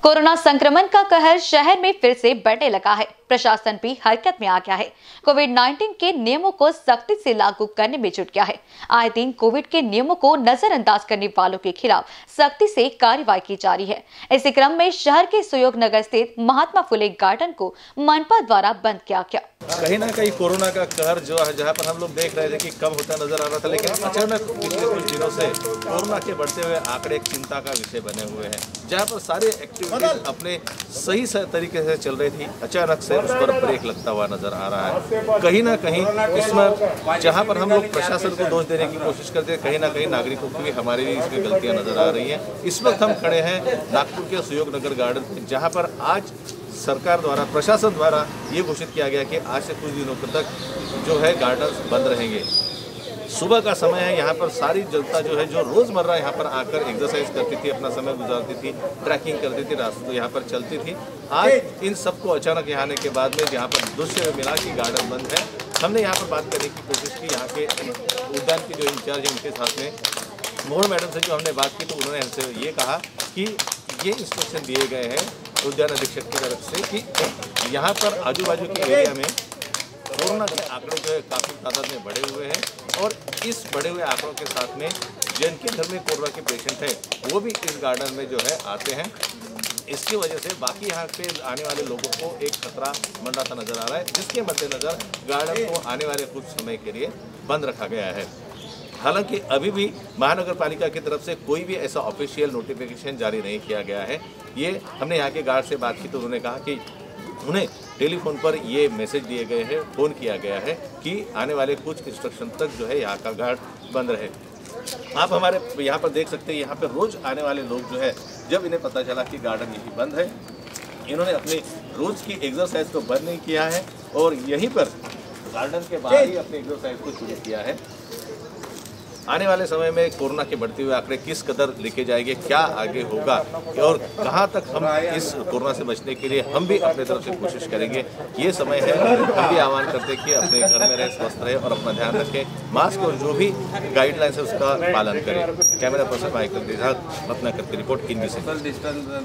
Corona संक्रमण का कहर शहर में फिर से बढ़ने लगा है। प्रशासन भी हरकत में आ गया है। कोविड-19 के नियमों को सख्ती से लागू करने में जुट गया है। आए दिन कोविड के नियमों को नजरअंदाज करने वालों के खिलाफ सख्ती से कार्रवाई की जा रही है। इसी क्रम में शहर के सुयोग नगर स्थित महात्मा फुले गार्डन को मनपा द्वारा बंद किया गया। कहीं ना कहीं कोरोना का कहर जो है, जहाँ पर हम लोग देख रहे थे कि कम होता नजर आ रहा था, लेकिन अचानक पिछले कुछ दिनों से कोरोना के बढ़ते हुए आंकड़े एक चिंता का विषय बने हुए हैं। जहाँ पर सारे एक्टिविटीज अपने सही तरीके से चल रही थी, अचानक से उस पर ब्रेक लगता हुआ नजर आ रहा है। कहीं ना कहीं इसमें जहाँ पर हम लोग प्रशासन को दोष देने की कोशिश करते हैं, कहीं ना कहीं नागरिकों की भी हमारी भी इसमें गलतियाँ नजर आ रही हैं। इस वक्त हम खड़े हैं नागपुर के सुयोग नगर गार्डन में, जहाँ पर आज सरकार द्वारा, प्रशासन द्वारा ये घोषित किया गया कि आज से कुछ दिनों तक जो है गार्डन बंद रहेंगे। सुबह का समय है, यहाँ पर सारी जनता जो है, जो रोज़मर्रा यहाँ पर आकर एक्सरसाइज करती थी, अपना समय गुजारती थी, ट्रैकिंग करती थी, रास्ते यहाँ पर चलती थी। आज इन सबको अचानक यहाँ आने के बाद में जहाँ पर दृश्य मिला कि गार्डन बंद है, हमने यहाँ पर बात करने की कोशिश की। यहाँ के उद्यान की जो इंचार्ज है उनके साथ में मोहन मैडम से जो हमने बात की, तो उन्होंने हमसे ये कहा कि ये इंस्ट्रक्शन दिए गए हैं उद्यान अधीक्षक की तरफ से कि यहाँ पर आजू बाजू के एरिया में कोरोना के आंकड़े जो है काफ़ी तादाद में बढ़े हुए हैं, और इस बढ़े हुए आंकड़ों के साथ में जिनके घर में कोरोना के पेशेंट हैं वो भी इस गार्डन में जो है आते हैं। इसकी वजह से बाकी यहाँ पे आने वाले लोगों को एक खतरा मंडराता नजर आ रहा है, जिसके मद्देनजर गार्डन को आने वाले कुछ समय के लिए बंद रखा गया है। हालांकि अभी भी महानगर पालिका की तरफ से कोई भी ऐसा ऑफिशियल नोटिफिकेशन जारी नहीं किया गया है। ये हमने यहाँ के गार्ड से बात की तो उन्होंने कहा कि उन्हें टेलीफोन पर ये मैसेज दिए गए हैं, फ़ोन किया गया है कि आने वाले कुछ इंस्ट्रक्शन तक जो है यहाँ का गार्ड बंद रहे। आप हमारे यहाँ पर देख सकते हैं, यहाँ पर रोज़ आने वाले लोग जो है, जब इन्हें पता चला कि गार्डन यही बंद है, इन्होंने अपनी रोज़ की एक्सरसाइज को बंद नहीं किया है और यहीं पर गार्डन के बाहर ही अपनी एक्सरसाइज को शुरू किया है। आने वाले समय में कोरोना के बढ़ते हुए आंकड़े किस कदर लेके जाएंगे, क्या आगे होगा और कहां तक हम इस कोरोना से बचने के लिए हम भी अपने तरफ से कोशिश करेंगे, ये समय है। हम भी आह्वान करते हैं कि अपने घर में रहें, स्वस्थ रहें और अपना ध्यान रखें, मास्क और जो भी गाइडलाइंस है उसका पालन करें। कैमरा पर्सन माइकल देहात, रत्नाकर की रिपोर्ट, INBCN।